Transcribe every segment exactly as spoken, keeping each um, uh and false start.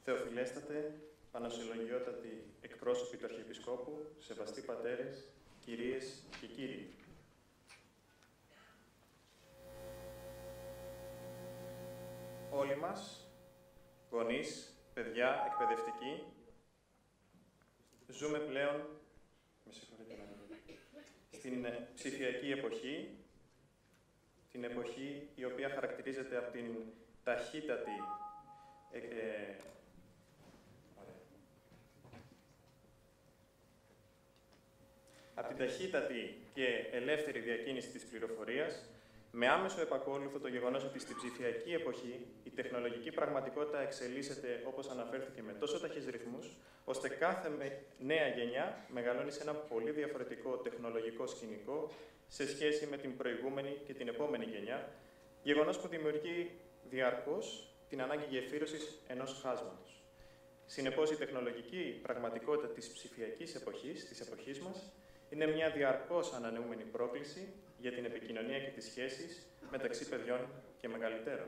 Θεοφιλέστατε, Πανασυλλογιότατοι εκπρόσωποι του Αρχιεπισκόπου, σεβαστοί πατέρες, κυρίες και κύριοι. Όλοι μας, γονείς, παιδιά, εκπαιδευτικοί, ζούμε πλέον με συγχωρείτε, στην ψηφιακή εποχή, την εποχή η οποία χαρακτηρίζεται από την ταχύτατη ε, ε, από την ταχύτατη και ελεύθερη διακίνηση της πληροφορίας, με άμεσο επακόλουθο το γεγονός ότι στην ψηφιακή εποχή η τεχνολογική πραγματικότητα εξελίσσεται, όπως αναφέρθηκε, με τόσο ταχύς ρυθμούς, ώστε κάθε νέα γενιά μεγαλώνει σε ένα πολύ διαφορετικό τεχνολογικό σκηνικό σε σχέση με την προηγούμενη και την επόμενη γενιά, γεγονός που δημιουργεί διαρκώς την ανάγκη γεφύρωσης ενός χάσματος. Συνεπώς, η τεχνολογική πραγματικότητα της ψηφιακής εποχής, της εποχής μας, είναι μια διαρκώς ανανεούμενη πρόκληση για την επικοινωνία και τις σχέσεις μεταξύ παιδιών και μεγαλύτερων.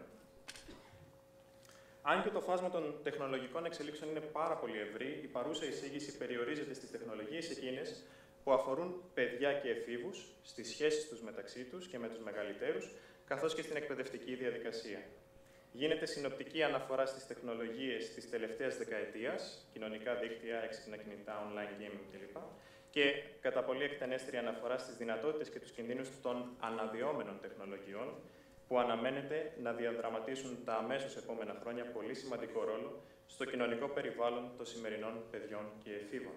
Αν και το φάσμα των τεχνολογικών εξελίξεων είναι πάρα πολύ ευρύ, η παρούσα εισήγηση περιορίζεται στις τεχνολογίες εκείνες που αφορούν παιδιά και εφήβους, στις σχέσεις τους μεταξύ τους και με τους μεγαλύτερους, καθώς και στην εκπαιδευτική διαδικασία. Γίνεται συνοπτική αναφορά στις τεχνολογίες της τελευταίας δεκαετίας, κοινωνικά δίκτυα, έξυπνα κινητά, online gaming κλπ. Και κατά πολύ εκτενέστερη αναφορά στις δυνατότητες και τους κινδύνους των αναδυόμενων τεχνολογιών, που αναμένεται να διαδραματίσουν τα αμέσως επόμενα χρόνια πολύ σημαντικό ρόλο στο κοινωνικό περιβάλλον των σημερινών παιδιών και εφήβων.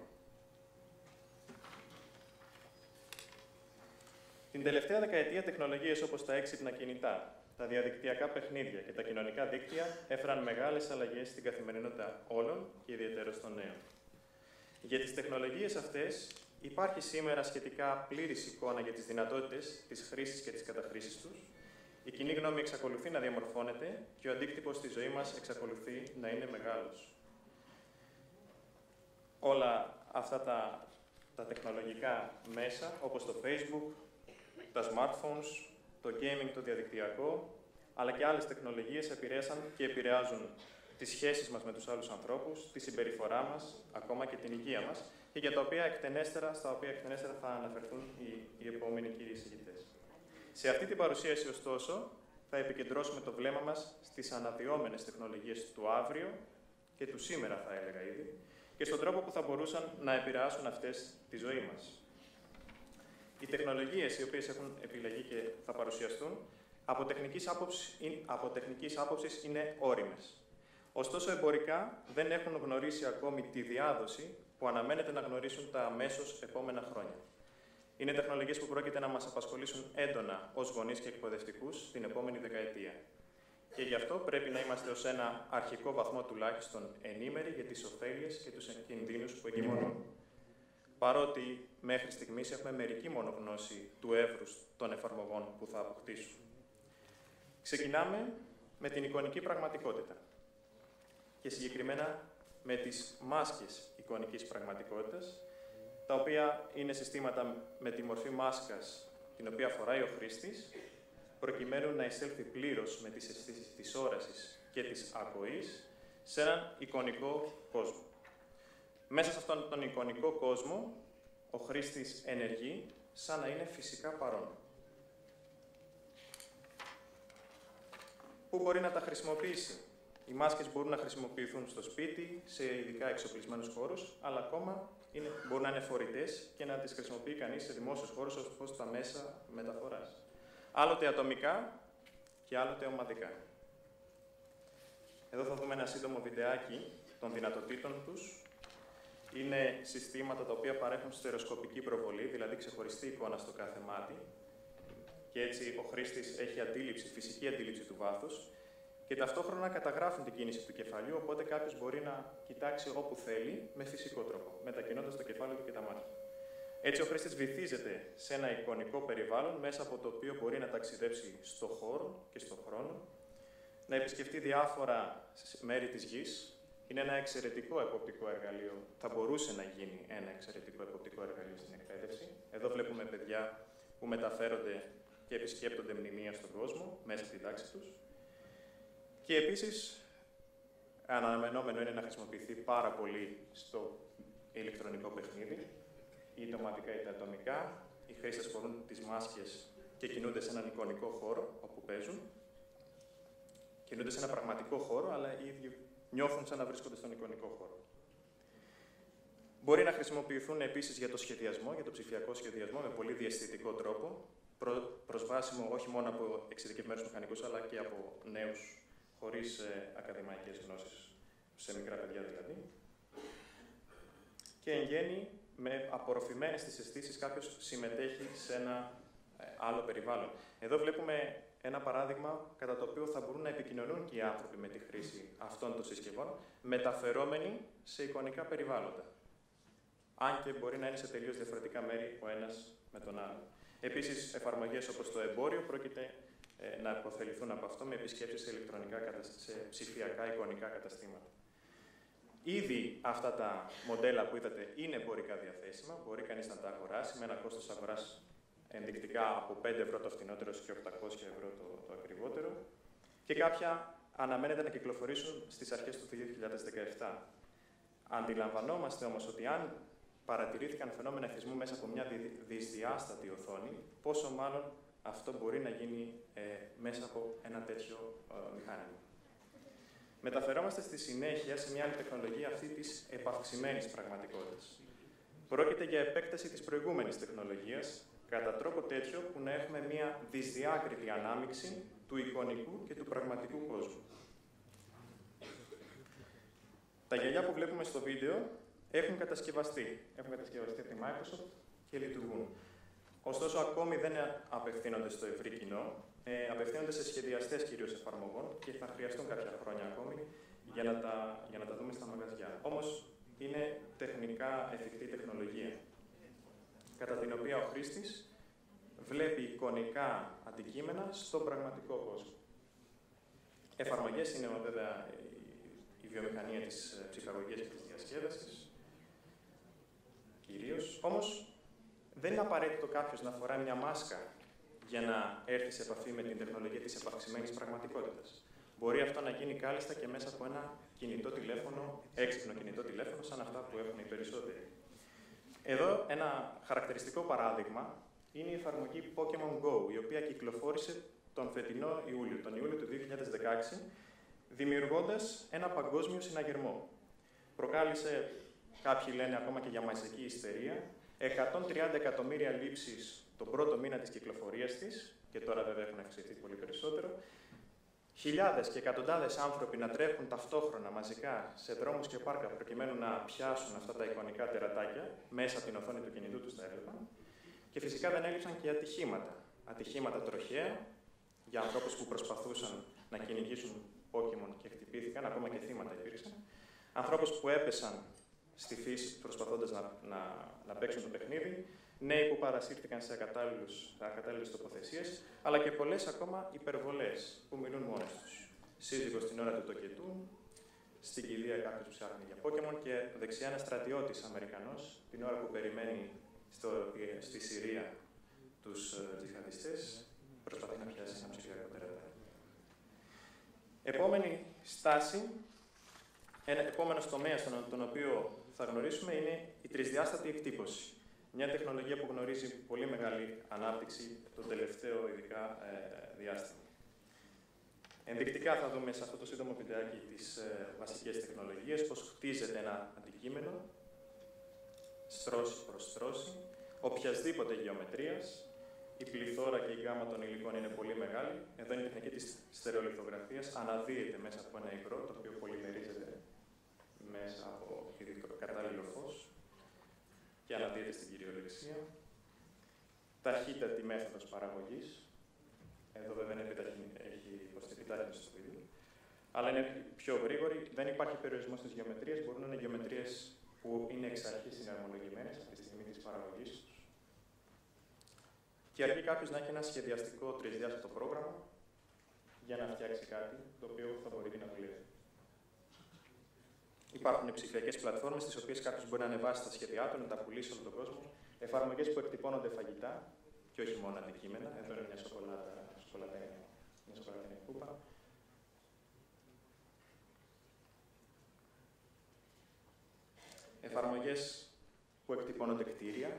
Την τελευταία δεκαετία, τεχνολογίες όπως τα έξυπνα κινητά, τα διαδικτυακά παιχνίδια και τα κοινωνικά δίκτυα έφεραν μεγάλες αλλαγές στην καθημερινότητα όλων και ιδιαίτερα των νέων. Για τις τεχνολογίες αυτές υπάρχει σήμερα σχετικά πλήρης εικόνα για τις δυνατότητες της χρήσης και της καταχρήσης τους. Η κοινή γνώμη εξακολουθεί να διαμορφώνεται και ο αντίκτυπος στη ζωή μας εξακολουθεί να είναι μεγάλος. Όλα αυτά τα, τα τεχνολογικά μέσα, όπως το Facebook, τα smartphones, το gaming, το διαδικτυακό, αλλά και άλλες τεχνολογίες επηρέασαν και επηρεάζουν τις σχέσεις μας με τους άλλους ανθρώπους, τη συμπεριφορά μας, ακόμα και την υγεία μας, και για τα οποία εκτενέστερα, στα οποία εκτενέστερα θα αναφερθούν οι, οι επόμενοι κύριοι εισηγητές. Σε αυτή την παρουσίαση, ωστόσο, θα επικεντρώσουμε το βλέμμα μας στις αναδυόμενες τεχνολογίες του αύριο και του σήμερα, θα έλεγα ήδη, και στον τρόπο που θα μπορούσαν να επηρεάσουν αυτές τη ζωή μας. Οι τεχνολογίες οι οποίες έχουν επιλεγεί και θα παρουσιαστούν, από τεχνικής άποψης, από τεχνικής άποψης είναι όριμες. Ωστόσο, εμπορικά δεν έχουν γνωρίσει ακόμη τη διάδοση που αναμένεται να γνωρίσουν τα αμέσως επόμενα χρόνια. Είναι τεχνολογίες που πρόκειται να μας απασχολήσουν έντονα ως γονείς και εκπαιδευτικούς την επόμενη δεκαετία. Και γι' αυτό πρέπει να είμαστε ως ένα αρχικό βαθμό τουλάχιστον ενήμεροι για τις ωφέλειες και τους κινδύνους που εγκυμονούν. Παρότι μέχρι στιγμής έχουμε μερική μόνο γνώση του εύρους των εφαρμογών που θα αποκτήσουν. Ξεκινάμε με την εικονική πραγματικότητα και συγκεκριμένα με τις μάσκες εικονικής πραγματικότητας, τα οποία είναι συστήματα με τη μορφή μάσκας την οποία φοράει ο χρήστης, προκειμένου να εισέλθει πλήρως με τις αισθήσεις της όρασης και της ακοής σε έναν εικονικό κόσμο. Μέσα σε αυτόν τον εικονικό κόσμο, ο χρήστης ενεργεί σαν να είναι φυσικά παρόν. Πού μπορεί να τα χρησιμοποιήσει? Οι μάσκες μπορούν να χρησιμοποιηθούν στο σπίτι, σε ειδικά εξοπλισμένους χώρους, αλλά ακόμα είναι, μπορούν να είναι φορητές και να τις χρησιμοποιεί κανείς σε δημόσιους χώρους όπως τα μέσα μεταφοράς. Άλλοτε ατομικά και άλλοτε ομαδικά. Εδώ θα δούμε ένα σύντομο βιντεάκι των δυνατοτήτων τους. Είναι συστήματα τα οποία παρέχουν στερεοσκοπική προβολή, δηλαδή ξεχωριστή εικόνα στο κάθε μάτι. Και έτσι ο χρήστης έχει αντίληψη, φυσική αντίληψη του βάθους και ταυτόχρονα καταγράφουν την κίνηση του κεφαλιού, οπότε κάποιος μπορεί να κοιτάξει όπου θέλει με φυσικό τρόπο, μετακινώντας το κεφάλι του και τα μάτια. Έτσι ο χρήστης βυθίζεται σε ένα εικονικό περιβάλλον μέσα από το οποίο μπορεί να ταξιδέψει στο χώρο και στο χρόνο, να επισκεφτεί διάφορα μέρη της γης. Είναι ένα εξαιρετικό εποπτικό εργαλείο. Θα μπορούσε να γίνει ένα εξαιρετικό εποπτικό εργαλείο στην εκπαίδευση. Εδώ βλέπουμε παιδιά που μεταφέρονται και επισκέπτονται μνημεία στον κόσμο, μέσα στη τάξη τους. Και επίσης αναμενόμενο είναι να χρησιμοποιηθεί πάρα πολύ στο ηλεκτρονικό παιχνίδι, είτε ομαδικά είτε ατομικά. Οι χρήστες φορούν τις μάσκες και κινούνται σε έναν εικονικό χώρο όπου παίζουν. Κινούνται σε ένα πραγματικό χώρο, αλλά οι ίδιοι νιώθουν σαν να βρίσκονται στον εικονικό χώρο. Μπορεί να χρησιμοποιηθούν επίσης για το σχεδιασμό, για το ψηφιακό σχεδιασμό, με πολύ διαισθητικό τρόπο, προ, προσβάσιμο όχι μόνο από εξειδικευμένους μηχανικούς, αλλά και από νέους, χωρίς ε, ακαδημαϊκές γνώσεις, σε μικρά παιδιά δηλαδή. Και εν γέννη, με απορροφημένες τις αισθήσεις, κάποιος συμμετέχει σε ένα ε, άλλο περιβάλλον. Εδώ βλέπουμε ένα παράδειγμα κατά το οποίο θα μπορούν να επικοινωνούν και οι άνθρωποι με τη χρήση αυτών των συσκευών, μεταφερόμενοι σε εικονικά περιβάλλοντα. Αν και μπορεί να είναι σε τελείως διαφορετικά μέρη ο ένας με τον άλλο. Επίσης, εφαρμογές όπως το εμπόριο πρόκειται ε, να υποφεληθούν από αυτό με επισκέψεις σε, ηλεκτρονικά, σε ψηφιακά εικονικά καταστήματα. Ήδη αυτά τα μοντέλα που είδατε είναι εμπορικά διαθέσιμα, μπορεί κανείς να τα αγοράσει με ένα κόστος αγοράς ενδεικτικά από πέντε ευρώ το φθηνότερο και οκτακόσια ευρώ το, το ακριβότερο, και κάποια αναμένεται να κυκλοφορήσουν στις αρχές του δύο χιλιάδες δεκαεπτά. Αντιλαμβανόμαστε όμως ότι αν παρατηρήθηκαν φαινόμενα εθισμού μέσα από μια δυσδιάστατη οθόνη, πόσο μάλλον αυτό μπορεί να γίνει ε, μέσα από ένα τέτοιο ε, μηχάνημα. Μεταφερόμαστε στη συνέχεια σε μια άλλη τεχνολογία, αυτή της επαυξημένης πραγματικότητας. Πρόκειται για επέκταση της προηγούμενης τεχνολογίας, κατά τρόπο τέτοιο που να έχουμε μια δυσδιάκριτη ανάμειξη του εικονικού και του πραγματικού κόσμου. Τα γυαλιά που βλέπουμε στο βίντεο έχουν κατασκευαστεί. Έχουν κατασκευαστεί από τη Microsoft και λειτουργούν. Ωστόσο, ακόμη δεν απευθύνονται στο ευρύ κοινό. Ε, απευθύνονται σε σχεδιαστές κυρίως εφαρμογών και θα χρειαστούν κάποια χρόνια ακόμη για να τα, για να τα δούμε στα μαγαζιά. Όμως, είναι τεχνικά εφικτή τεχνολογία, κατά την οποία ο χρήστης βλέπει εικονικά αντικείμενα στον πραγματικό κόσμο. Εφαρμογές είναι βέβαια η βιομηχανία της ψυχαγωγίας και της διασκέδασης, κυρίως. Όμως, δεν είναι απαραίτητο κάποιος να φοράει μια μάσκα για να έρθει σε επαφή με την τεχνολογία της επαυξημένης πραγματικότητας. Μπορεί αυτό να γίνει κάλλιστα και μέσα από ένα κινητό τηλέφωνο, έξυπνο κινητό τηλέφωνο, σαν αυτά που έχουν οι περισσότεροι. Εδώ ένα χαρακτηριστικό παράδειγμα είναι η εφαρμογή Pokémon Go, η οποία κυκλοφόρησε τον φετινό Ιούλιο, τον Ιούλιο του δύο χιλιάδες δεκαέξι, δημιουργώντας ένα παγκόσμιο συναγερμό. Προκάλεσε, κάποιοι λένε ακόμα και για μαζική ιστερία, εκατόν τριάντα εκατομμύρια λήψεις τον πρώτο μήνα της κυκλοφορίας της, και τώρα βέβαια έχουν αυξηθεί πολύ περισσότερο, χιλιάδες και εκατοντάδες άνθρωποι να τρέχουν ταυτόχρονα μαζικά σε δρόμους και πάρκα προκειμένου να πιάσουν αυτά τα εικονικά τερατάκια, μέσα από την οθόνη του κινητού τους τα έβλεπαν, και φυσικά δεν έλειψαν και ατυχήματα. Ατυχήματα τροχαία για ανθρώπους που προσπαθούσαν να κυνηγήσουν Pokémon και χτυπήθηκαν, ακόμα και θύματα υπήρξαν. Ανθρώπους που έπεσαν στη φύση προσπαθώντας να, να, να παίξουν το παιχνίδι, νέοι που παρασύρθηκαν σε ακατάλληλες τοποθεσίες, αλλά και πολλές ακόμα υπερβολές που μιλούν μόνες τους. Σύζυγος την ώρα του τοκετού, στην κηδεία κάποιος που ψάχνει για Pokémon και δεξιά ένας στρατιώτης Αμερικανός, την ώρα που περιμένει στο, στη Συρία τους τζιχαντιστές, προσπαθεί να πιάσει ένα ψηφιακό τερατάκι. Επόμενη στάση, ένα επόμενος τομέας στον τον οποίο θα γνωρίσουμε είναι η τρισδιάστατη εκτύπωση. Μια τεχνολογία που γνωρίζει πολύ μεγάλη ανάπτυξη το τελευταίο ειδικά ε, διάστημα. Ενδεικτικά θα δούμε σε αυτό το σύντομο βιντεάκι τις ε, βασικές τεχνολογίες, πώς χτίζεται ένα αντικείμενο, στρώση προς στρώση, οποιασδήποτε γεωμετρίας. Η πληθώρα και η γκάμα των υλικών είναι πολύ μεγάλη. Εδώ είναι η τεχνική της στερεολιθογραφίας, αναδύεται μέσα από ένα υγρό, το οποίο πολυμερίζεται μέσα από κατάλληλο φως και αναδύεται στην κυριολεξία. Ταχύτατη μέθοδος παραγωγής. Εδώ βέβαια είναι έχει υποστεί επιτάχυνση στο βίντεο. Αλλά είναι πιο γρήγορη. Δεν υπάρχει περιορισμός στις γεωμετρίες. Μπορούν να είναι γεωμετρίες που είναι εξ αρχής συναρμολογημένες από τη στιγμή της παραγωγής τους. Και αρκεί κάποιος να έχει ένα σχεδιαστικό τρισδιάστατο πρόγραμμα για να φτιάξει κάτι το οποίο θα μπορεί να δουλεύει. Υπάρχουν ψηφιακές πλατφόρμες, στις οποίες κάποιος μπορεί να ανεβάσει τα σχέδιά του, να τα πουλήσει όλο τον κόσμο. Εφαρμογές που εκτυπώνονται φαγητά και όχι μόνο αντικείμενα. Εδώ είναι μια σοκολάτα, μια σοκολατένια κούπα. εφαρμογές που εκτυπώνονται κτίρια.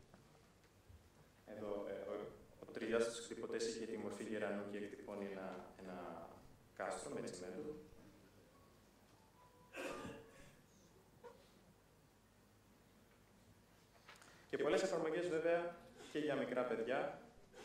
Εδώ, ε, ο, ο τρισδιάστατος εκτυπωτές είχε τη μορφή γερανού και εκτυπώνει ένα, ένα κάστρο με τσιμέντο. Και πολλές εφαρμογές βέβαια και για μικρά παιδιά.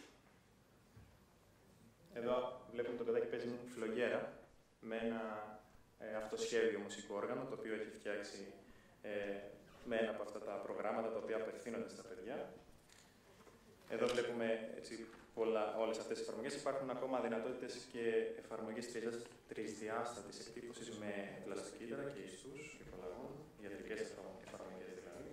Εδώ βλέπουμε το παιδάκι παίζει φλογέρα με ένα ε, αυτοσχέδιο μουσικό όργανο, το οποίο έχει φτιάξει ε, με ένα από αυτά τα προγράμματα τα οποία απευθύνονται στα παιδιά. Εδώ βλέπουμε έτσι, πολλά, όλες αυτές τις εφαρμογές. Υπάρχουν ακόμα δυνατότητες και εφαρμογές τρισδιάστατης εκτύπωσης με πλαστοκύτταρα και ιστούς και κολαγόν, ιατρικές εφαρμογές δηλαδή.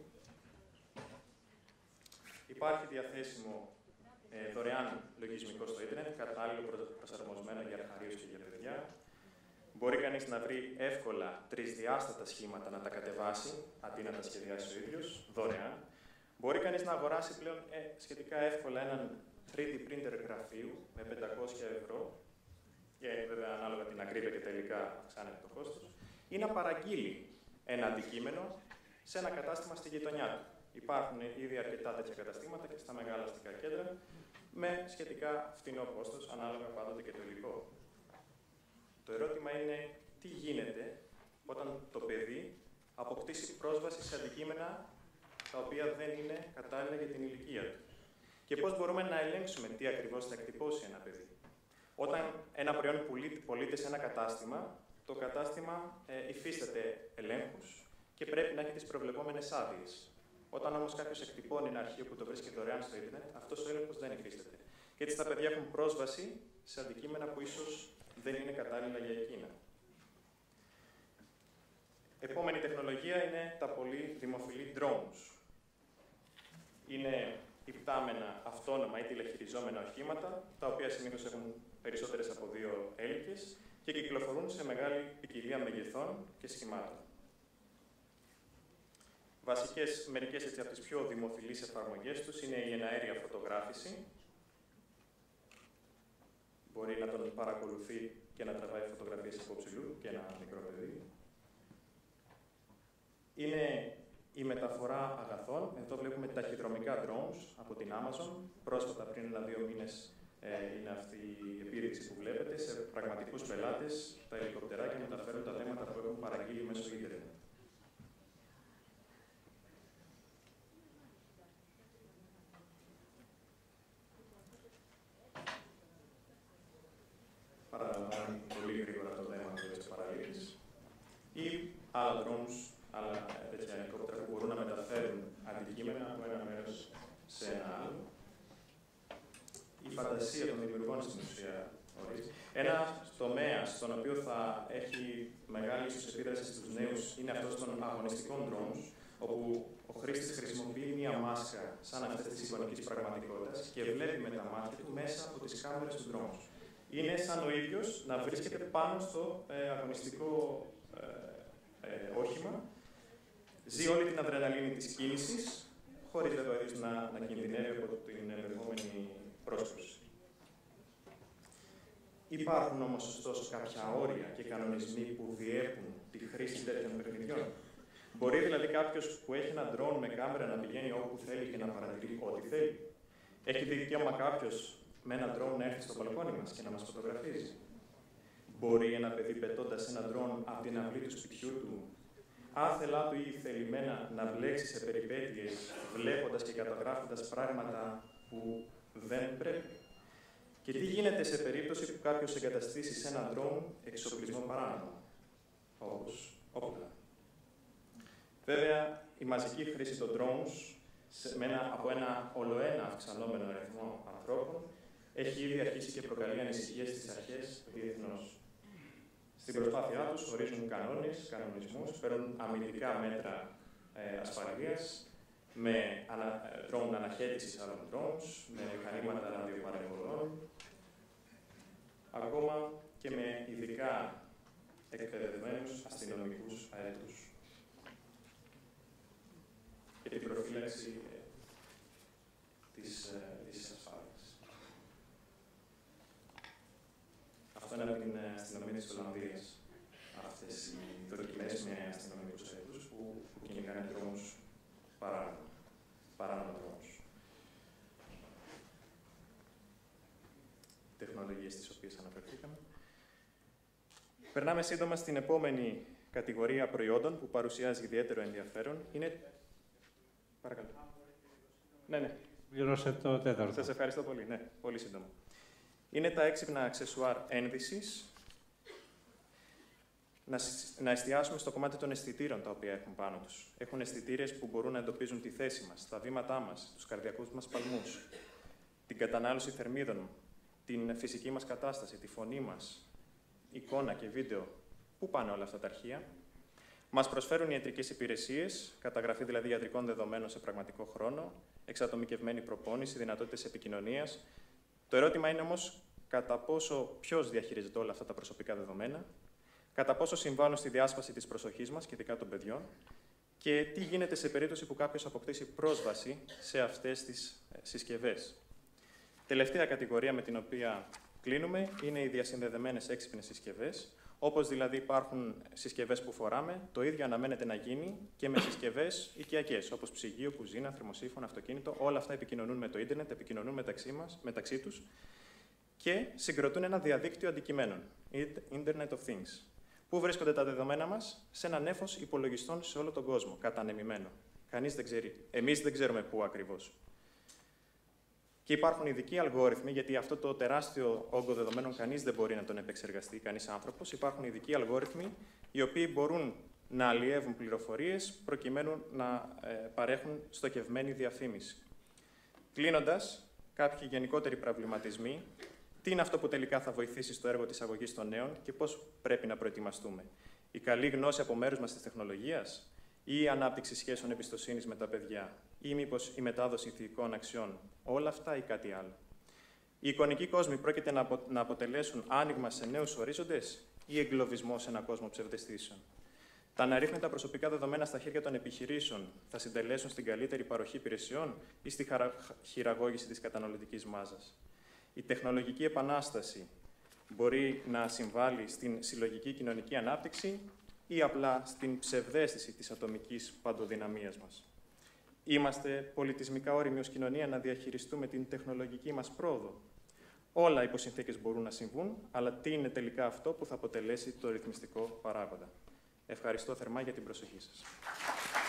Υπάρχει διαθέσιμο ε, δωρεάν λογισμικό στο ίντερνετ, κατάλληλο προσαρμοσμένο για αρχαρίους και για παιδιά. Μπορεί κανείς να βρει εύκολα τρισδιάστατα σχήματα να τα κατεβάσει, αντί να τα σχεδιάσει ο ίδιος, δωρεάν. Μπορεί κανείς να αγοράσει πλέον ε, σχετικά εύκολα έναν θρι ντι printer γραφείου με πεντακόσια ευρώ, και βέβαια ανάλογα την ακρίβεια και τελικά αυξάνεται το κόστος, ή να παραγγείλει ένα αντικείμενο σε ένα κατάστημα στη γειτονιά του. Υπάρχουν ήδη αρκετά τέτοια καταστήματα και στα μεγάλα αστικά κέντρα, με σχετικά φθηνό κόστος, ανάλογα πάντοτε και το υλικό. Το ερώτημα είναι τι γίνεται όταν το παιδί αποκτήσει πρόσβαση σε αντικείμενα τα οποία δεν είναι κατάλληλα για την ηλικία του. Και πώς μπορούμε να ελέγξουμε τι ακριβώς θα εκτυπώσει ένα παιδί. Όταν ένα προϊόν πωλείται σε ένα κατάστημα, το κατάστημα ε, υφίσταται ελέγχους και πρέπει να έχει τις προβλεπόμενες άδειες. Όταν όμως κάποιος εκτυπώνει ένα αρχείο που το βρίσκει δωρεάν στο ίντερνετ, αυτός ο έλεγχος δεν υφίσταται. Και έτσι τα παιδιά έχουν πρόσβαση σε αντικείμενα που ίσως δεν είναι κατάλληλα για εκείνα. Επόμενη τεχνολογία είναι τα πολύ δημοφιλή drones. Είναι υπτάμενα, αυτόνομα ή τηλεχειριζόμενα οχήματα, τα οποία συνήθως έχουν περισσότερες από δύο έλικες και κυκλοφορούν σε μεγάλη ποικιλία μεγεθών και σχημάτων. Βασικές, μερικές έτσι, από τις πιο δημοφιλείς εφαρμογές τους είναι η εναέρια φωτογράφηση. Μπορεί να τον παρακολουθεί και να τραβάει φωτογραφίες από ψηλού και ένα μικρό παιδί. Είναι η μεταφορά αγαθών. Εδώ βλέπουμε ταχυδρομικά drones από την Amazon. Πρόσφατα, πριν ένα-δύο μήνες, ε, είναι αυτή η επίδειξη που βλέπετε. Σε πραγματικούς πελάτες, τα ελικοπτεράκια μεταφέρουν τα θέματα που έχουν παραγγείλει μέσω ίντερνετ. Παραλαμβάνει πολύ γρήγορα το θέμα της παραλήψης. Ή άλλα drones, άλλα τέτοια ελικόπτερα που μπορούν να μεταφέρουν αντικείμενα από ένα μέρος σε ένα άλλο. Η φαντασία των δημιουργών στην ουσία ορίζει. Ένα τομέα στον οποίο θα έχει μεγάλη ίσως επίδραση στους νέους είναι αυτός των αγωνιστικών drones, όπου ο χρήστης χρησιμοποιεί μία μάσκα σαν αυτές της εικονικής πραγματικότητας και βλέπει με τα μάτια του μέσα από τις κάμερες του drones. Είναι σαν ο ίδιος να βρίσκεται πάνω στο ε, αγωνιστικό ε, ε, όχημα, ζει όλη την αδρεναλίνη της κίνησης, χωρίς βέβαια ο ίδιος να, να κινδυνεύει από την ενδεχόμενη πρόσκληση. Υπάρχουν όμως ωστόσο κάποια όρια και κανονισμοί που διέπουν τη χρήση τέτοιων παιχνιδιών. Μπορεί δηλαδή κάποιος που έχει ένα drone με κάμερα να πηγαίνει όπου θέλει και να παρατηρεί ό,τι θέλει. Έχει δικαίωμα κάποιος με ένα drone να έρθει στο μπαλκόνι μας και να μας φωτογραφίζει. Μπορεί ένα παιδί πετώντας ένα drone από την αυλή του σπιτιού του, άθελά του ή θελημένα να μπλέξει σε περιπέτειες, βλέποντας και καταγράφοντας πράγματα που δεν πρέπει. Και τι γίνεται σε περίπτωση που κάποιος εγκαταστήσει σε ένα drone εξοπλισμό παράνομο, όπως όπλα. Βέβαια, η μαζική χρήση των drones σε, με ένα, από ένα ολοένα αυξανόμενο αριθμό ανθρώπων έχει ήδη αρχίσει και προκαλεί ανησυχίες στις αρχές διεθνώς. Στην προσπάθειά τους ορίζουν κανόνες, κανονισμούς, παίρνουν αμυντικά μέτρα ε, ασφαλείας, με ανα, drone αναχέτησης άλλων drones, με μηχανήματα ραδιοπαρεμβολών, ακόμα και με ειδικά εκπαιδευμένους αστυνομικούς αέτρους. Και την προφύλαξη ε, της, ε, της ασφάλειας. Αυτό είναι από την αστυνομία της Ολλανδίας. Αυτές οι δοκιμές με αστυνομικούς αέτρους που, που κυνηγάνε drones Περνάμε σύντομα στην επόμενη κατηγορία προϊόντων που παρουσιάζει ιδιαίτερο ενδιαφέρον. Είναι... Παρακαλώ. Ναι, ναι. Πληρώσε το τέταρτο. Σας ευχαριστώ πολύ. Ναι, πολύ σύντομα. Είναι τα έξυπνα αξεσουάρ ένδυσης. Να, να εστιάσουμε στο κομμάτι των αισθητήρων τα οποία έχουν πάνω τους. Έχουν αισθητήρες που μπορούν να εντοπίζουν τη θέση μας, τα βήματά μας, τους καρδιακούς μας παλμούς, την κατανάλωση θερμίδων, την φυσική μας κατάσταση, τη φωνή μας, εικόνα και βίντεο. Πού πάνε όλα αυτά τα αρχεία? Μας προσφέρουν ιατρικές υπηρεσίες, καταγραφή δηλαδή ιατρικών δεδομένων σε πραγματικό χρόνο, εξατομικευμένη προπόνηση, δυνατότητες επικοινωνίας. Το ερώτημα είναι όμως κατά πόσο ποιος διαχειρίζεται όλα αυτά τα προσωπικά δεδομένα, κατά πόσο συμβάλλουν στη διάσπαση της προσοχής μας και ειδικά των παιδιών και τι γίνεται σε περίπτωση που κάποιος αποκτήσει πρόσβαση σε αυτές τις συσκευές. Τελευταία κατηγορία με την οποία κλείνουμε είναι οι διασυνδεδεμένες έξυπνες συσκευές. Όπως δηλαδή υπάρχουν συσκευές που φοράμε, το ίδιο αναμένεται να γίνει και με συσκευές οικιακές, όπως ψυγείο, κουζίνα, θερμοσύφωνα, αυτοκίνητο. Όλα αυτά επικοινωνούν με το ίντερνετ, επικοινωνούν μεταξύ μας, μεταξύ τους και συγκροτούν ένα διαδίκτυο αντικειμένων, Internet of Things. Πού βρίσκονται τα δεδομένα μας? Σε ένα νέφος υπολογιστών σε όλο τον κόσμο, κατανεμημένο. Κανείς δεν ξέρει. Εμείς δεν ξέρουμε πού ακριβώς. Και υπάρχουν ειδικοί αλγόριθμοι, γιατί αυτό το τεράστιο όγκο δεδομένων κανείς δεν μπορεί να τον επεξεργαστεί, κανείς άνθρωπος. Υπάρχουν ειδικοί αλγόριθμοι, οι οποίοι μπορούν να αλλιεύουν πληροφορίες προκειμένου να ε, παρέχουν στοχευμένη διαφήμιση. Κλείνοντας, κάποιοι γενικότεροι προβληματισμοί. Τι είναι αυτό που τελικά θα βοηθήσει στο έργο της αγωγής των νέων και πώς πρέπει να προετοιμαστούμε? Η καλή γνώση από μέρους μας της τεχνολογίας ή η ανάπτυξη σχέσεων εμπιστοσύνης με τα παιδιά ή μήπως η μετάδοση ηθικών αξιών? Όλα αυτά ή κάτι άλλο? Οι εικονικοί κόσμοι πρόκειται να, απο... να αποτελέσουν άνοιγμα σε νέους ορίζοντες ή εγκλωβισμό σε έναν κόσμο ψευδαισθήσεων? Τα αναρρύθμιτα προσωπικά δεδομένα στα χέρια των επιχειρήσεων θα συντελέσουν στην καλύτερη παροχή υπηρεσιών ή στη χαρα... χειραγώγηση της καταναλωτικής μάζας? Η τεχνολογική επανάσταση μπορεί να συμβάλλει στην συλλογική κοινωνική ανάπτυξη ή απλά στην ψευδαίσθηση της ατομικής παντοδυναμίας μας? Είμαστε πολιτισμικά όριμοι ως κοινωνία να διαχειριστούμε την τεχνολογική μας πρόοδο? Όλα υπό συνθήκες μπορούν να συμβούν, αλλά τι είναι τελικά αυτό που θα αποτελέσει το ρυθμιστικό παράγοντα? Ευχαριστώ θερμά για την προσοχή σας.